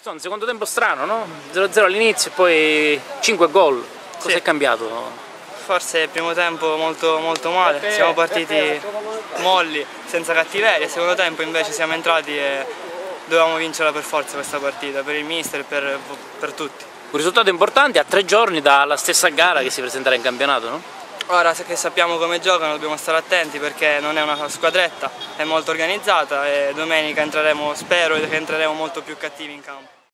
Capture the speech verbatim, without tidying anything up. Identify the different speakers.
Speaker 1: Insomma, secondo tempo strano, no? zero a zero all'inizio e poi cinque gol. Cosa
Speaker 2: Sì.
Speaker 1: è cambiato?
Speaker 2: Forse il primo tempo molto, molto male, siamo partiti molli, senza cattiveria, il secondo tempo invece siamo entrati e dovevamo vincerla per forza questa partita, per il mister e per, per tutti.
Speaker 1: Un risultato importante a tre giorni dalla stessa gara che si presenterà in campionato, no?
Speaker 2: Ora che sappiamo come giocano dobbiamo stare attenti perché non è una squadretta, è molto organizzata e domenica entreremo, spero che entreremo molto più cattivi in campo.